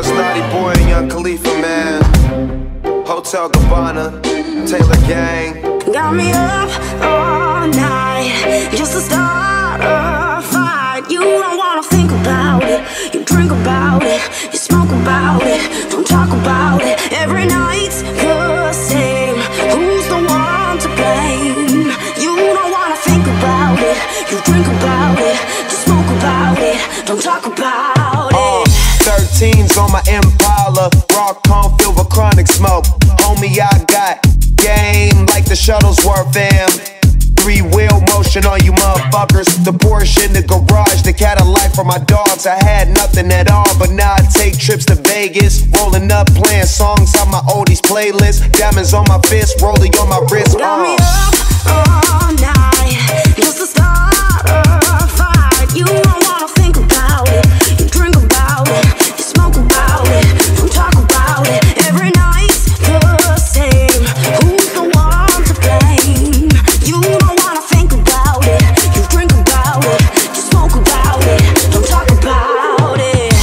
it's Naughty Boy and Young Khalifa, man. Hotel Gabbana, Taylor Gang. Got me up all night just to start a fight. You don't wanna think about it. You drink about it, you smoke about it, don't talk about it. Every night's the same. Who's the one to blame? You don't wanna think about it. You drink about it, you smoke about it, don't talk about it. 13's on my Impala, raw cone filled with chronic smoke. Homie, I got game like the Shuttlesworth, fam. Three-wheel motion on you motherfuckers. The Porsche in the garage, the Cadillac for my dogs. I had nothing at all, but now I take trips to Vegas. Rolling up, playing songs on my oldies playlist. Diamonds on my fist, rolling on my wrist. Got me up all night just to start a fight. You don't wanna think about it. You drink about it, you smoke about it, don't talk about it. Every night's the same. Who's the one to blame? You don't wanna think about it. You drink about it, you smoke about it, don't talk about it.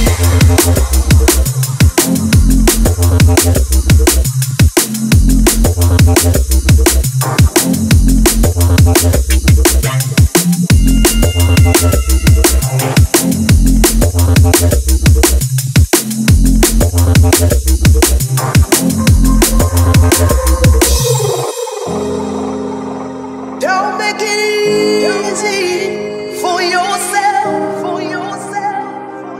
Don't make it easy for yourself, for yourself, for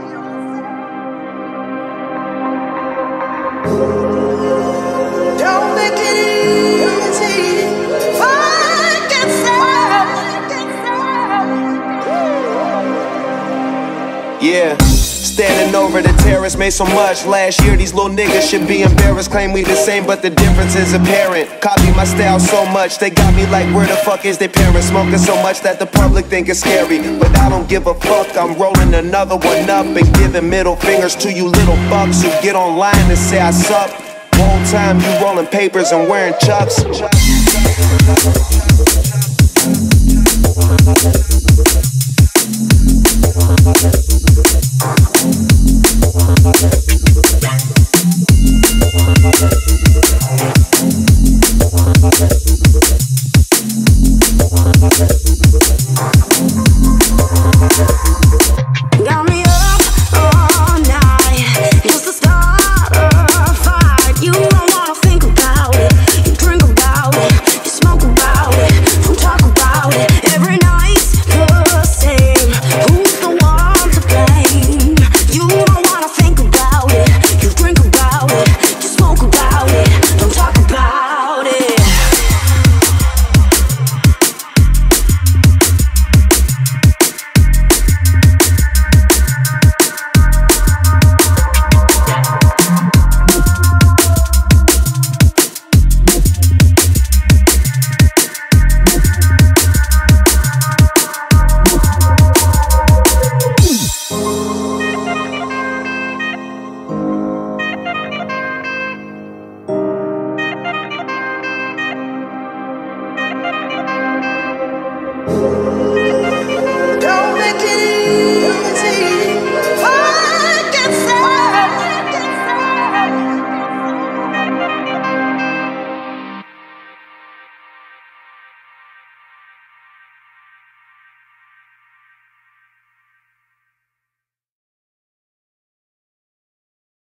yourself. Don't make it easy for yourself. Yeah, standing over the terrace, made so much last year. These little niggas should be embarrassed. Claim we the same, but the difference is apparent. Copy my style so much, they got me like, where the fuck is their parents? Smoking so much that the public think it's scary, but I don't give a fuck. I'm rolling another one up and giving middle fingers to you little fucks who get online and say I suck. Whole time you rolling papers and wearing chucks.